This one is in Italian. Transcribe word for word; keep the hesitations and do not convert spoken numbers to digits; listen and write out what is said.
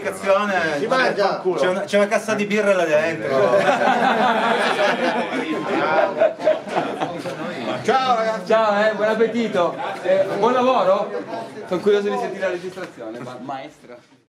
registrazione, si mangia. C'è una, c'è una cassa di birra là dentro. Ciao ragazzi. Ciao, eh, buon appetito. Eh, buon lavoro. Sono curioso di sentire la registrazione, ma maestra.